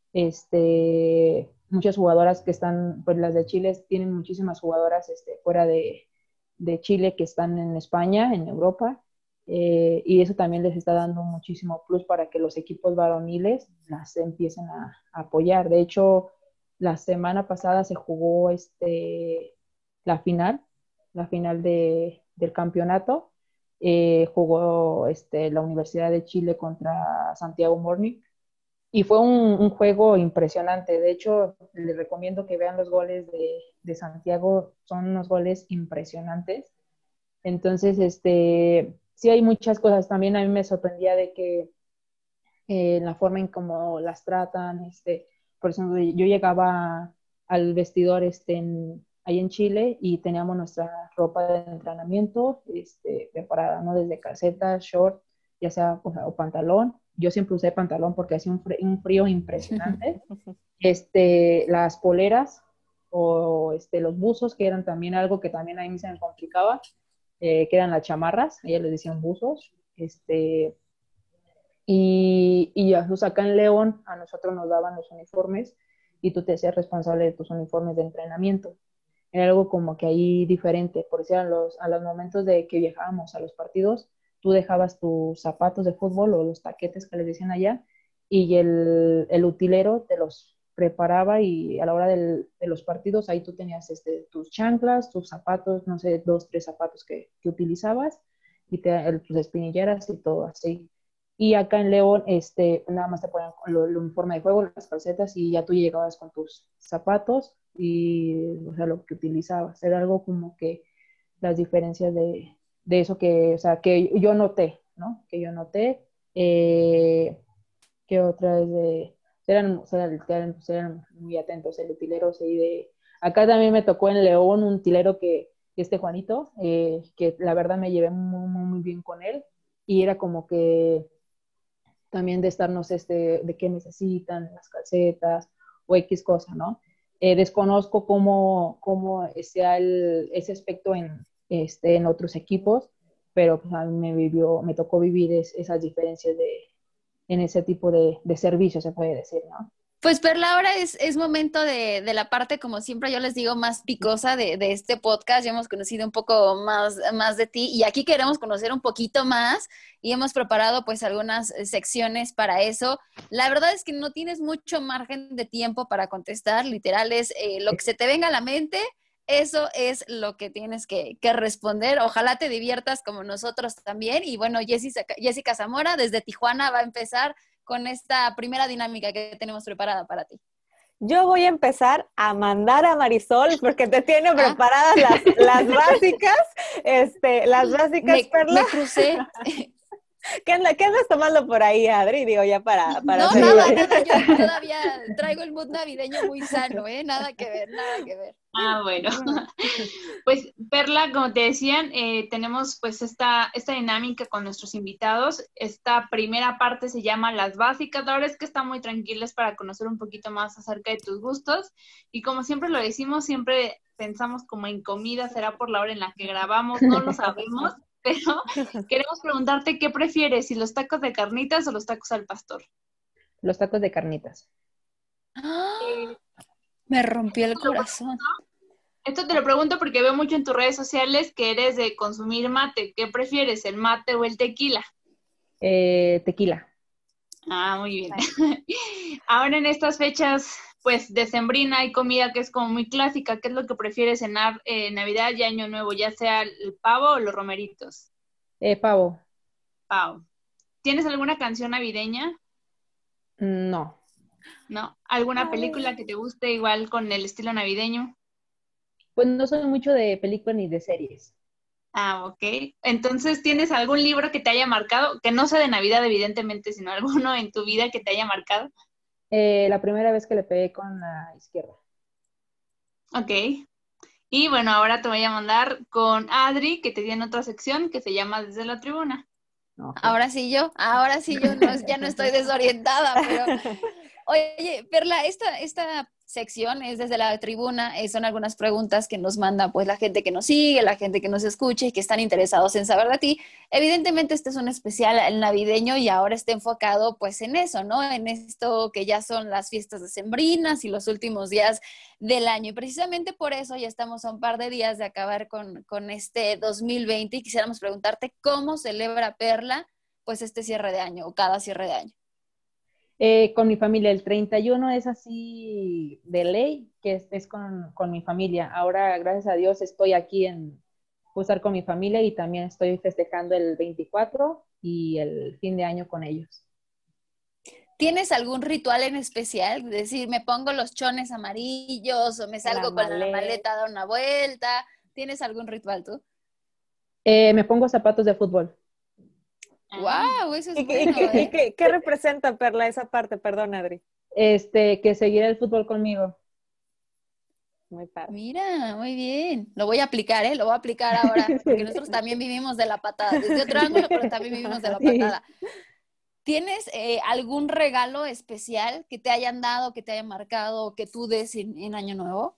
Este, muchas jugadoras que están, pues las de Chile tienen muchísimas jugadoras este, fuera de, de Chile que están en España, en Europa, eh, y eso también les está dando muchísimo plus para que los equipos varoniles las empiecen a, a apoyar. De hecho, la semana pasada se jugó este, la final, la final de, del campeonato. Eh, jugó este, la Universidad de Chile contra Santiago Morning y fue un, un, juego impresionante. De hecho, les recomiendo que vean los goles de, de Santiago, son unos goles impresionantes. Entonces, este, sí hay muchas cosas. También a mí me sorprendía de que eh, la forma en cómo las tratan, este, por ejemplo, yo llegaba al vestidor este, en, ahí en Chile y teníamos nuestra ropa de entrenamiento este, preparada, ¿no? Desde calcetas, short, ya sea o, o pantalón. Yo siempre usé pantalón porque hacía un frío, un frío impresionante. Este, las poleras o este, los buzos, que eran también algo que también a mí se me complicaba, eh, que eran las chamarras, ellas les decían buzos. Este, y, y o sea, acá en León a nosotros nos daban los uniformes y tú te hacías responsable de tus uniformes de entrenamiento. era algo como que ahí diferente, por decir, a los, a los momentos de que viajábamos a los partidos, tú dejabas tus zapatos de fútbol o los taquetes que les decían allá, y el, el utilero te los preparaba y a la hora del, de los partidos ahí tú tenías este, tus chanclas, tus zapatos, no sé, dos, tres zapatos que, que utilizabas y te, el, tus espinilleras y todo así. Y acá en León, este, nada más te ponían el uniforme de juego, las calcetas, y ya tú llegabas con tus zapatos y, o sea, lo que utilizabas. Era algo como que las diferencias de, de eso que, o sea, que yo noté, ¿no? Que yo noté. Eh, que otra es de, eran, o sea, eran, eran muy atentos, el utilero, sí, de, acá también me tocó en León un utilero que, este Juanito, eh, que la verdad me llevé muy, muy, muy bien con él, y era como que también de estarnos, este, de qué necesitan, las calcetas, o X cosa, ¿no? Eh, desconozco cómo, cómo sea el, ese aspecto en, este, en otros equipos, pero pues, a mí me, vivió, me tocó vivir es, esas diferencias de, en ese tipo de, de servicio, se puede decir, ¿no? Pues Perla, ahora es, es momento de, de la parte, como siempre yo les digo, más picosa de, de este podcast. Ya hemos conocido un poco más, más de ti y aquí queremos conocer un poquito más y hemos preparado pues algunas secciones para eso. La verdad es que no tienes mucho margen de tiempo para contestar, literal es eh, lo que se te venga a la mente. Eso es lo que tienes que, que responder. Ojalá te diviertas como nosotros también. Y bueno, Jessica, Jessica Zamora desde Tijuana va a empezar con esta primera dinámica que tenemos preparada para ti. Yo voy a empezar a mandar a Marisol porque te tiene Ah. preparadas las, las básicas, este, las básicas, me, Perla. Me crucé. ¿Qué, anda, ¿Qué andas tomando por ahí, Adri? Digo, ya para, para No, hacer... nada, nada, yo todavía traigo el mood navideño muy sano, ¿eh? Nada que ver, nada que ver. Ah, bueno. Pues, Perla, como te decían, eh, tenemos pues esta, esta dinámica con nuestros invitados. Esta primera parte se llama Las Básicas. La verdad es que está muy tranquilas para conocer un poquito más acerca de tus gustos. Y como siempre lo decimos, siempre pensamos como en comida, será por la hora en la que grabamos, no lo sabemos, pero queremos preguntarte qué prefieres, si los tacos de carnitas o los tacos al pastor. Los tacos de carnitas. ¡Ah! Me rompió el corazón. Esto te lo pregunto porque veo mucho en tus redes sociales que eres de consumir mate. ¿Qué prefieres, el mate o el tequila? Eh, tequila. Ah, muy bien. Ahora en estas fechas, pues, decembrina hay comida que es como muy clásica. ¿Qué es lo que prefieres cenar eh, Navidad y Año Nuevo? Ya sea el pavo o los romeritos. Eh, pavo. Pavo. ¿Tienes alguna canción navideña? No. ¿No? ¿Alguna Ay. película que te guste igual con el estilo navideño? Pues no soy mucho de películas ni de series. Ah, ok. Entonces, ¿tienes algún libro que te haya marcado? Que no sea de Navidad, evidentemente, sino alguno en tu vida que te haya marcado. Eh, la primera vez que le pegué con la izquierda. Ok. Y bueno, ahora te voy a mandar con Adri, que te tiene otra sección que se llama Desde la Tribuna. Okay. Ahora sí yo, ahora sí yo no, ya no estoy desorientada, pero oye, Perla, esta, esta sección es desde la tribuna, eh, son algunas preguntas que nos manda pues la gente que nos sigue, la gente que nos escucha y que están interesados en saber de ti. Evidentemente este es un especial navideño y ahora está enfocado pues en eso, ¿no? En esto que ya son las fiestas decembrinas y los últimos días del año. Y precisamente por eso ya estamos a un par de días de acabar con, con este dos mil veinte y quisiéramos preguntarte cómo celebra Perla pues este cierre de año o cada cierre de año. Eh, con mi familia, el treinta y uno es así de ley, que estés con, con mi familia. Ahora, gracias a Dios, estoy aquí en estar con mi familia y también estoy festejando el veinticuatro y el fin de año con ellos. ¿Tienes algún ritual en especial? Es decir, me pongo los chones amarillos o me salgo la con la maleta a dar una vuelta. ¿Tienes algún ritual tú? Eh, me pongo zapatos de fútbol. ¡Wow! Eso es ¿Y, bueno, y, ¿eh? ¿Y qué, qué representa, Perla, esa parte? Perdón, Adri. Este, que seguirá el fútbol conmigo. Muy padre. Mira, muy bien. Lo voy a aplicar, ¿eh? Lo voy a aplicar ahora, porque nosotros también vivimos de la patada, desde otro ángulo, pero también vivimos de la patada. ¿Tienes eh, algún regalo especial que te hayan dado, que te hayan marcado, que tú des en, en Año Nuevo?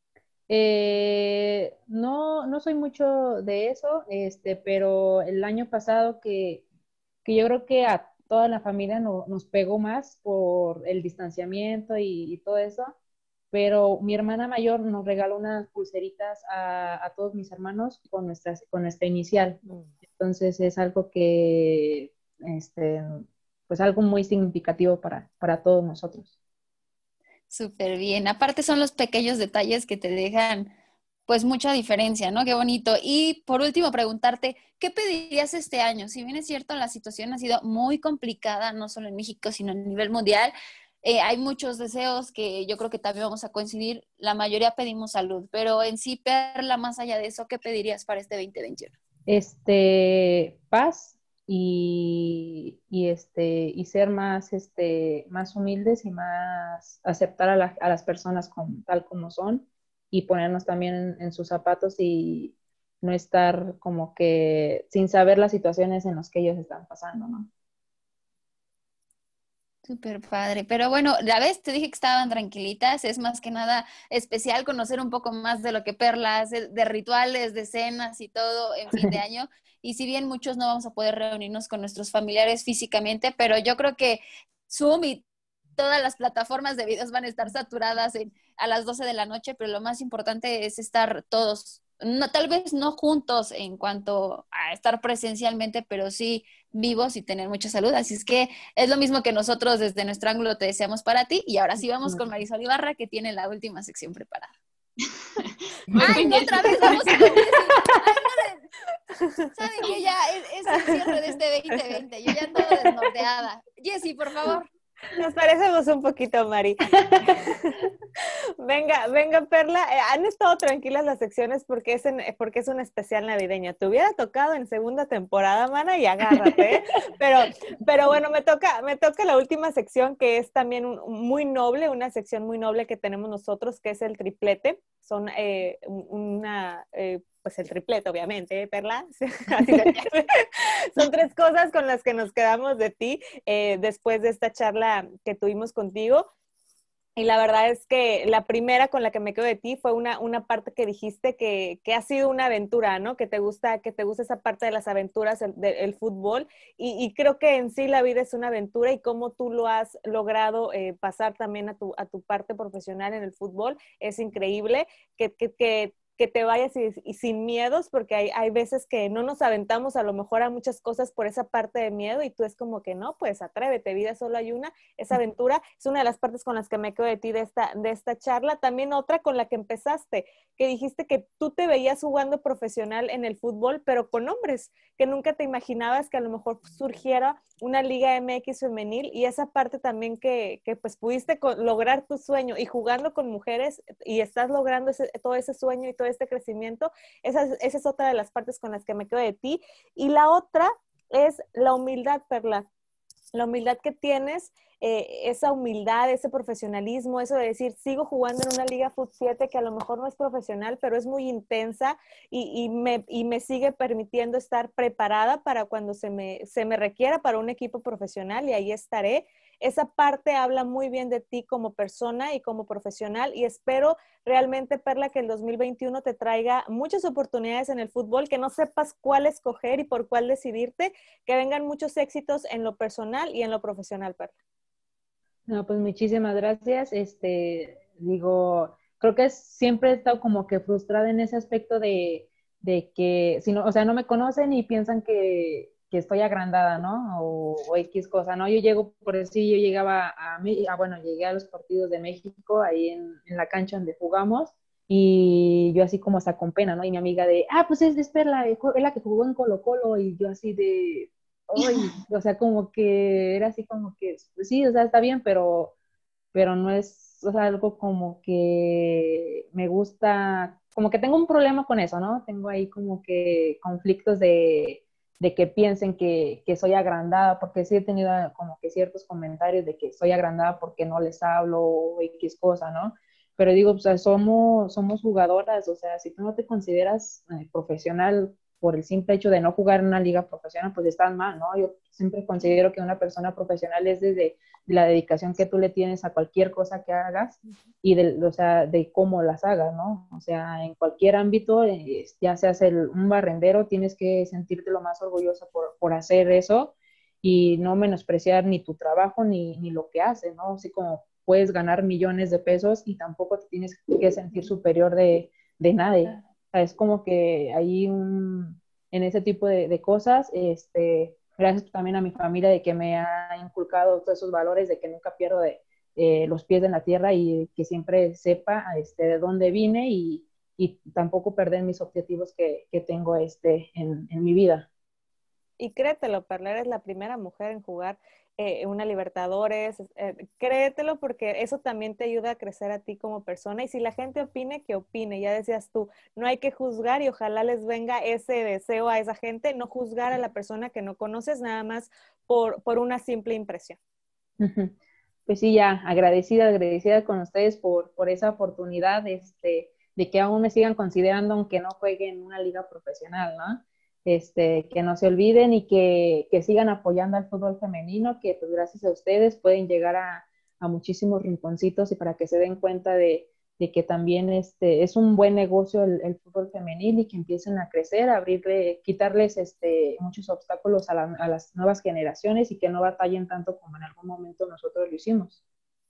Eh, no, no soy mucho de eso, este, pero el año pasado que, que yo creo que a toda la familia no, nos pegó más por el distanciamiento y, y todo eso, pero mi hermana mayor nos regaló unas pulseritas a, a todos mis hermanos con, nuestras, con nuestra inicial. Entonces es algo que, este, pues algo muy significativo para, para todos nosotros. Súper bien. Aparte son los pequeños detalles que te dejan pues mucha diferencia, ¿no? Qué bonito. Y por último, preguntarte, ¿qué pedirías este año? Si bien es cierto, la situación ha sido muy complicada, no solo en México, sino a nivel mundial, eh, hay muchos deseos que yo creo que también vamos a coincidir. La mayoría pedimos salud, pero en sí, Perla, más allá de eso, ¿qué pedirías para este veinte veintiuno? Este, paz y, y, este, y ser más, este, más humildes y más aceptar a, la- a las personas como, tal como son y ponernos también en, en sus zapatos y no estar como que sin saber las situaciones en las que ellos están pasando, ¿no? Súper padre. Pero bueno, la vez te dije que estaban tranquilitas. Es más que nada especial conocer un poco más de lo que Perla hace, de rituales, de cenas y todo en fin de año. Y si bien muchos no vamos a poder reunirnos con nuestros familiares físicamente, pero yo creo que Zoom y todas las plataformas de videos van a estar saturadas en- a las doce de la noche, pero lo más importante es estar todos, no, tal vez no juntos en cuanto a estar presencialmente, pero sí vivos y tener mucha salud. Así es que es lo mismo que nosotros desde nuestro ángulo te deseamos para ti. Y ahora sí vamos con Marisol Ibarra, que tiene la última sección preparada. Voy ¡Ay, con no, Jessy. otra vez vamos con Jessy! ¡Ay, no! le- ¿Saben que ya es, es el cierre de este veinte veinte? Yo ya ando desnorteada. Jessy, por favor. Nos parecemos un poquito, Mari. Venga, venga, Perla. Eh, han estado tranquilas las secciones porque es, en, porque es un especial navideño. Te hubiera tocado en segunda temporada, mana, y agárrate. ¿eh? Pero, pero bueno, me toca, me toca la última sección, que es también un, muy noble, una sección muy noble que tenemos nosotros, que es el triplete. Son eh, una... Eh, pues el triplete, obviamente, ¿eh, Perla? Así se llama. Son tres cosas con las que nos quedamos de ti eh, después de esta charla que tuvimos contigo. Y la verdad es que la primera con la que me quedo de ti fue una, una parte que dijiste que, que ha sido una aventura, ¿no? Que te gusta, que te gusta esa parte de las aventuras del de, fútbol. Y, y creo que en sí la vida es una aventura y cómo tú lo has logrado eh, pasar también a tu, a tu parte profesional en el fútbol es increíble. Que, que, que que te vayas y, y sin miedos, porque hay, hay veces que no nos aventamos a lo mejor a muchas cosas por esa parte de miedo y tú es como que no, pues atrévete, vida solo hay una, esa aventura es una de las partes con las que me quedo de ti de esta, de esta charla. También otra con la que empezaste, que dijiste que tú te veías jugando profesional en el fútbol, pero con hombres, que nunca te imaginabas que a lo mejor surgiera una Liga M X femenil y esa parte también que, que pues pudiste lograr tu sueño y jugando con mujeres y estás logrando ese, todo ese sueño y todo este crecimiento, esa, esa es otra de las partes con las que me quedo de ti. Y la otra es la humildad, Perla. La humildad que tienes, eh, esa humildad, ese profesionalismo, eso de decir, sigo jugando en una Liga Fut siete que a lo mejor no es profesional, pero es muy intensa y, y, me, y me sigue permitiendo estar preparada para cuando se me, se me requiera para un equipo profesional y ahí estaré. Esa parte habla muy bien de ti como persona y como profesional y espero realmente, Perla, que el dos mil veintiuno te traiga muchas oportunidades en el fútbol, que no sepas cuál escoger y por cuál decidirte, que vengan muchos éxitos en lo personal y en lo profesional, Perla. No, pues muchísimas gracias. Este, digo, creo que siempre he estado como que frustrada en ese aspecto de, de que, si no, o sea, no me conocen y piensan que, que estoy agrandada, ¿no? O, o X cosa, ¿no? Yo llego, por decir, yo llegaba a, mí, a, bueno, llegué a los partidos de México, ahí en, en la cancha donde jugamos, y yo así como hasta con pena, ¿no? Y mi amiga de, ah, pues es, es Perla, es la que jugó en Colo Colo, y yo así de, uy, o sea, como que era así como que, pues sí, o sea, está bien, pero, pero no es, o sea, algo como que me gusta, como que tengo un problema con eso, ¿no? Tengo ahí como que conflictos de, de que piensen que, que soy agrandada, porque sí he tenido como que ciertos comentarios de que soy agrandada porque no les hablo o X cosa, ¿no? Pero digo, o sea, somos, somos jugadoras, o sea, si tú no te consideras eh, profesional por el simple hecho de no jugar en una liga profesional, pues estás mal, ¿no? Yo siempre considero que una persona profesional es desde la dedicación que tú le tienes a cualquier cosa que hagas y de, o sea, de cómo las hagas, ¿no? O sea, en cualquier ámbito, eh, ya seas el, un barrendero, tienes que sentirte lo más orgulloso por, por hacer eso y no menospreciar ni tu trabajo ni, ni lo que haces, ¿no? Así como puedes ganar millones de pesos y tampoco te tienes que sentir superior de, de nadie. O sea, es como que hay un, en ese tipo de, de cosas, este, gracias también a mi familia de que me ha inculcado todos esos valores de que nunca pierdo de, eh, los pies en la tierra y que siempre sepa este, de dónde vine y, y tampoco perder mis objetivos que, que tengo este, en, en mi vida. Y créetelo, Perla, eres la primera mujer en jugar eh, una Libertadores. Eh, créetelo porque eso también te ayuda a crecer a ti como persona. Y si la gente opine, que opine. Ya decías tú, no hay que juzgar y ojalá les venga ese deseo a esa gente, no juzgar a la persona que no conoces nada más por, por una simple impresión. Pues sí, ya agradecida, agradecida con ustedes por, por esa oportunidad este, de que aún me sigan considerando aunque no juegue en una liga profesional, ¿no? Este, que no se olviden y que, que sigan apoyando al fútbol femenino, que pues gracias a ustedes pueden llegar a, a muchísimos rinconcitos y para que se den cuenta de, de que también este, es un buen negocio el, el fútbol femenil y que empiecen a crecer, a abrirle, quitarles este, muchos obstáculos a, la, a las nuevas generaciones y que no batallen tanto como en algún momento nosotros lo hicimos.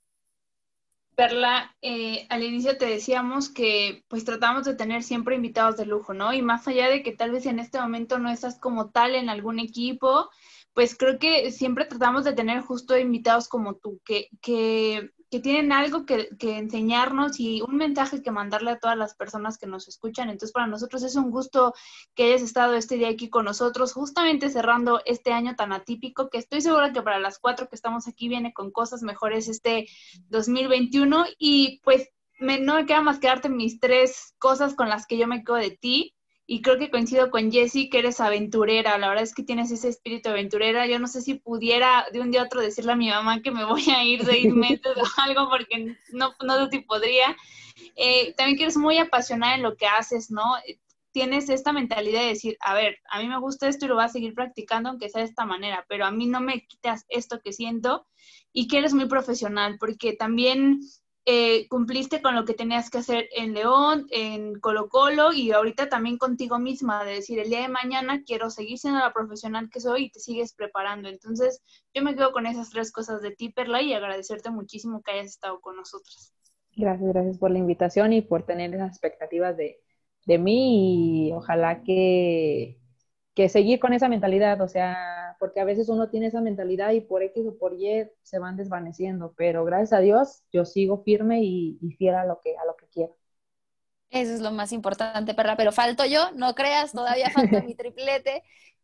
Perla, eh, al inicio te decíamos que pues tratamos de tener siempre invitados de lujo, ¿no? Y más allá de que tal vez en este momento no estás como tal en algún equipo, pues creo que siempre tratamos de tener justo invitados como tú, que, que, que tienen algo que, que enseñarnos y un mensaje que mandarle a todas las personas que nos escuchan. Entonces para nosotros es un gusto que hayas estado este día aquí con nosotros, justamente cerrando este año tan atípico, que estoy segura que para las cuatro que estamos aquí viene con cosas mejores este dos mil veintiuno. Y pues me, no me queda más que darte mis tres cosas con las que yo me quedo de ti. Y creo que coincido con Jessie, que eres aventurera. La verdad es que tienes ese espíritu aventurera. Yo no sé si pudiera de un día a otro decirle a mi mamá que me voy a ir seis meses o algo, porque no, no sé si podría. Eh, también que eres muy apasionada en lo que haces, ¿no? Tienes esta mentalidad de decir, a ver, a mí me gusta esto y lo voy a seguir practicando aunque sea de esta manera, pero a mí no me quitas esto que siento. Y que eres muy profesional, porque también eh, cumpliste con lo que tenías que hacer en León, en Colo Colo, y ahorita también contigo misma, de decir, el día de mañana quiero seguir siendo la profesional que soy y te sigues preparando. Entonces, yo me quedo con esas tres cosas de ti, Perla, y agradecerte muchísimo que hayas estado con nosotros. Gracias, gracias por la invitación y por tener esas expectativas de, de mí y ojalá que, que seguir con esa mentalidad, o sea, porque a veces uno tiene esa mentalidad y por X o por Y se van desvaneciendo, pero gracias a Dios yo sigo firme y, y fiel a lo que, a lo que quiero. Eso es lo más importante, Perla, pero falto yo, no creas, todavía falta mi triplete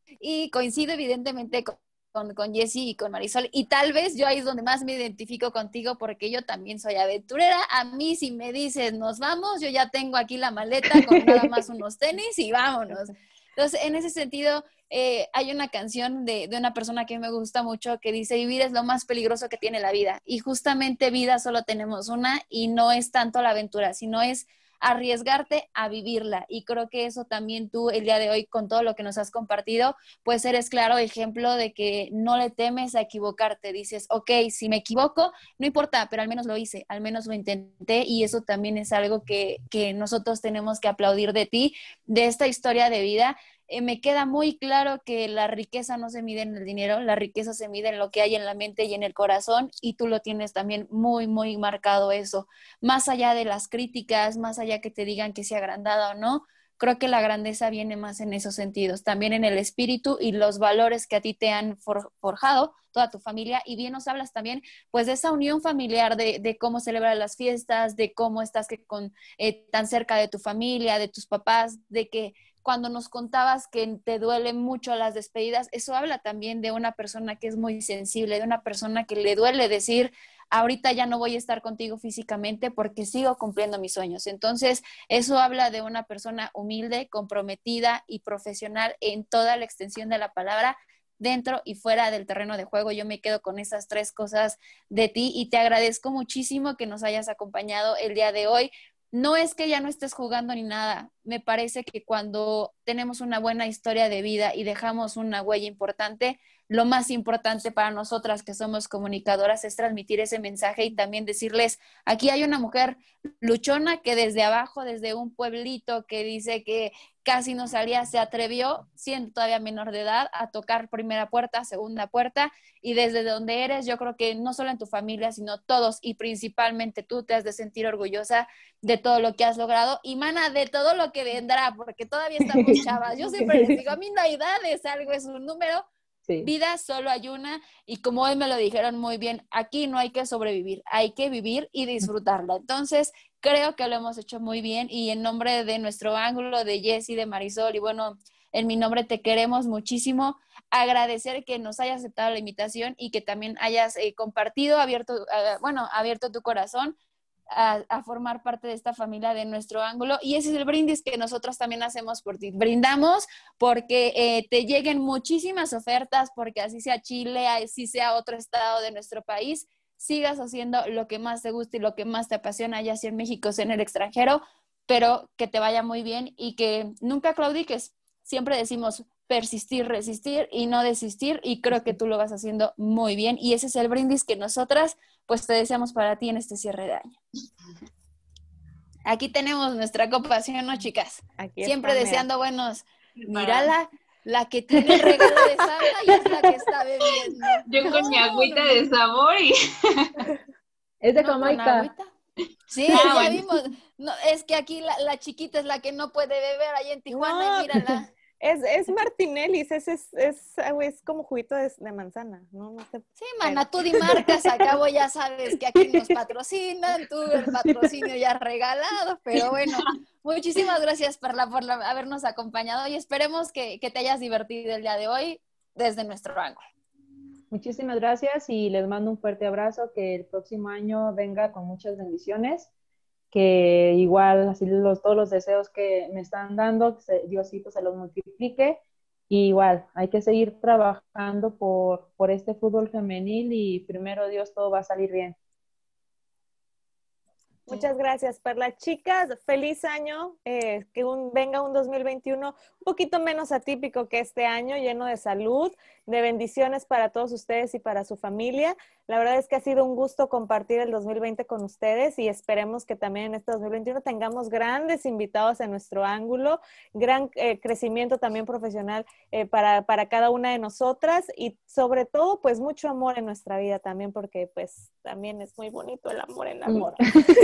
y coincido evidentemente con, con, con Jessie y con Marisol y tal vez yo ahí es donde más me identifico contigo porque yo también soy aventurera. A mí si me dices nos vamos, yo ya tengo aquí la maleta con nada más unos tenis y vámonos. Entonces, en ese sentido, eh, hay una canción de, de una persona que me gusta mucho que dice, vivir es lo más peligroso que tiene la vida. Y justamente vida solo tenemos una y no es tanto la aventura, sino es arriesgarte a vivirla. Y creo que eso también tú el día de hoy con todo lo que nos has compartido, pues eres claro ejemplo de que no le temes a equivocarte. Dices, ok, si me equivoco, no importa, pero al menos lo hice, al menos lo intenté y eso también es algo que, que nosotros tenemos que aplaudir de ti, de esta historia de vida. Eh, me queda muy claro que la riqueza no se mide en el dinero, la riqueza se mide en lo que hay en la mente y en el corazón y tú lo tienes también muy, muy marcado eso. Más allá de las críticas, más allá que te digan que sea agrandada o no, creo que la grandeza viene más en esos sentidos, también en el espíritu y los valores que a ti te han for forjado, toda tu familia, y bien nos hablas también pues de esa unión familiar, de, de cómo celebrar las fiestas, de cómo estás que con, eh, tan cerca de tu familia, de tus papás, de que cuando nos contabas que te duelen mucho las despedidas, eso habla también de una persona que es muy sensible, de una persona que le duele decir, ahorita ya no voy a estar contigo físicamente porque sigo cumpliendo mis sueños. Entonces, eso habla de una persona humilde, comprometida y profesional en toda la extensión de la palabra, dentro y fuera del terreno de juego. Yo me quedo con esas tres cosas de ti y te agradezco muchísimo que nos hayas acompañado el día de hoy. No es que ya no estés jugando ni nada, me parece que cuando tenemos una buena historia de vida y dejamos una huella importante, lo más importante para nosotras que somos comunicadoras es transmitir ese mensaje y también decirles, aquí hay una mujer luchona que desde abajo, desde un pueblito que dice que casi no salía, se atrevió, siendo todavía menor de edad, a tocar primera puerta, segunda puerta, y desde donde eres, yo creo que no solo en tu familia, sino todos, y principalmente tú te has de sentir orgullosa de todo lo que has logrado, y mana, de todo lo que vendrá, porque todavía estamos chavas. Yo siempre les digo, a mí no hay edades, algo es un número, sí. Vida solo hay una, y como hoy me lo dijeron muy bien, aquí no hay que sobrevivir, hay que vivir y disfrutarla. Entonces, creo que lo hemos hecho muy bien, y en nombre de nuestro ángulo, de Jessy, de Marisol, y bueno, en mi nombre te queremos muchísimo, agradecer que nos hayas aceptado la invitación y que también hayas eh, compartido, abierto, uh, bueno, abierto tu corazón a, a formar parte de esta familia de nuestro ángulo, y ese es el brindis que nosotros también hacemos por ti. Brindamos porque eh, te lleguen muchísimas ofertas, porque así sea Chile, así sea otro estado de nuestro país, sigas haciendo lo que más te gusta y lo que más te apasiona, ya sea en México o sea en el extranjero, pero que te vaya muy bien y que nunca claudiques. Siempre decimos persistir, resistir y no desistir, y creo que tú lo vas haciendo muy bien, y ese es el brindis que nosotras pues te deseamos para ti en este cierre de año. Aquí tenemos nuestra copa, ¿sí o no, chicas? Aquí siempre está, deseando mira. buenos, mírala, la que tiene el regalo de Santa y es la que está bebiendo. Yo con no, mi agüita no, de sabor y... Es de no, Jamaica. Sí, ah, ya bueno. vimos. No, es que aquí la, la chiquita es la que no puede beber allá en Tijuana, no, y mírala. Es, es Martinellis, es, es, es, es como juguito de, de manzana. No, no sé. Sí, mana, tú di marcas, acabo ya sabes que aquí nos patrocinan, tú el patrocinio ya regalado, pero bueno, muchísimas gracias Perla por la, habernos acompañado, y esperemos que, que te hayas divertido el día de hoy desde nuestro ángulo. Muchísimas gracias y les mando un fuerte abrazo, que el próximo año venga con muchas bendiciones, que igual así los, todos los deseos que me están dando, que Diosito se los multiplique, y igual hay que seguir trabajando por, por este fútbol femenil, y primero Dios todo va a salir bien. Muchas gracias, Perla. Chicas, feliz año, eh, que un, venga un dos mil veintiuno un poquito menos atípico que este año, lleno de salud, de bendiciones para todos ustedes y para su familia. La verdad es que ha sido un gusto compartir el dos mil veinte con ustedes, y esperemos que también en este dos mil veintiuno tengamos grandes invitados en nuestro ángulo, gran eh, crecimiento también profesional eh, para, para cada una de nosotras, y sobre todo pues mucho amor en nuestra vida también, porque pues también es muy bonito el amor en la vida.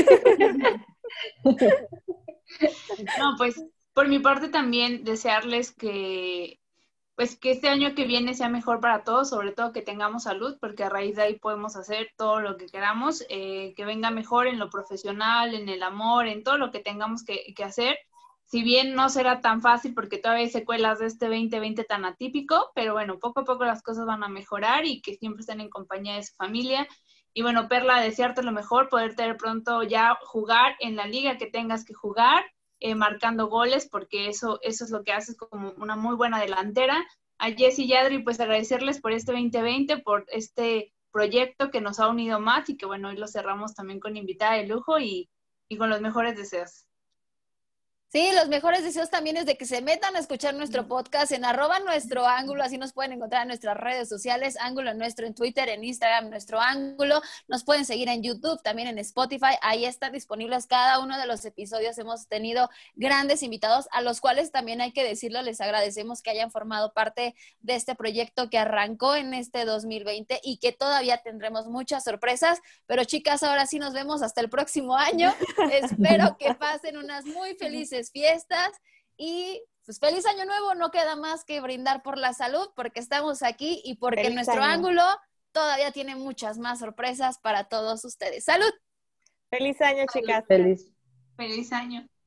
No, pues por mi parte también desearles que pues que este año que viene sea mejor para todos, sobre todo que tengamos salud, porque a raíz de ahí podemos hacer todo lo que queramos, eh, que venga mejor en lo profesional, en el amor, en todo lo que tengamos que, que hacer. Si bien no será tan fácil porque todavía hay secuelas de este veinte veinte tan atípico, pero bueno, poco a poco las cosas van a mejorar, y que siempre estén en compañía de su familia. Y bueno, Perla, desearte lo mejor, poder tener pronto ya jugar en la liga que tengas que jugar, eh, marcando goles, porque eso, eso es lo que haces como una muy buena delantera. A Jessy y Adri, pues agradecerles por este veinte veinte, por este proyecto que nos ha unido más, y que bueno, hoy lo cerramos también con invitada de lujo y, y con los mejores deseos. Sí, los mejores deseos también es de que se metan a escuchar nuestro podcast en arroba nuestro ángulo, así nos pueden encontrar en nuestras redes sociales, ángulo nuestro en Twitter, en Instagram, nuestro ángulo, nos pueden seguir en YouTube, también en Spotify, ahí están disponibles cada uno de los episodios. Hemos tenido grandes invitados, a los cuales también hay que decirlo, les agradecemos que hayan formado parte de este proyecto que arrancó en este dos mil veinte y que todavía tendremos muchas sorpresas, pero chicas, ahora sí nos vemos hasta el próximo año, espero que pasen unas muy felices fiestas y pues feliz año nuevo. No queda más que brindar por la salud, porque estamos aquí y porque feliz nuestro año. Ángulo todavía tiene muchas más sorpresas para todos ustedes. ¡Salud! Feliz año, chicas. Feliz. Feliz año.